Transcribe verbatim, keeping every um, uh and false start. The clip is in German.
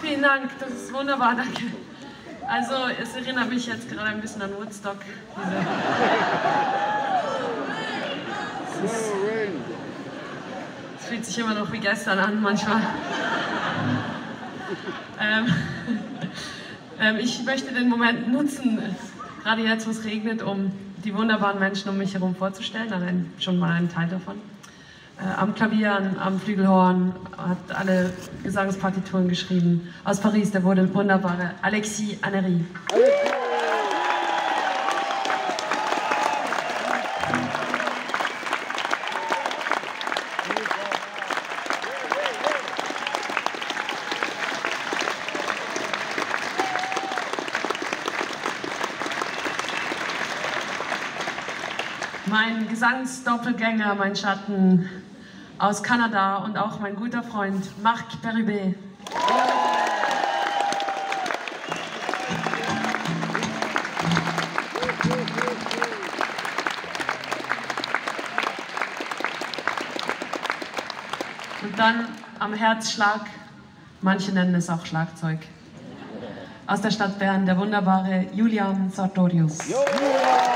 vielen Dank, das ist wunderbar, danke. Also, es erinnert mich jetzt gerade ein bisschen an Woodstock. Diese es, ist, es fühlt sich immer noch wie gestern an, manchmal. ähm, ähm, ich möchte den Moment nutzen, gerade jetzt, wo es regnet, um die wunderbaren Menschen um mich herum vorzustellen, allein schon mal einen Teil davon. Äh, am Klavier, am Flügelhorn, hat alle Gesangspartituren geschrieben. Aus Paris, der wurde wunderbare Alexis Annery. Mein Gesangsdoppelgänger, mein Schatten aus Kanada und auch mein guter Freund Marc Perubet. Und dann am Herzschlag, manche nennen es auch Schlagzeug, aus der Stadt Bern, der wunderbare Julian Sartorius.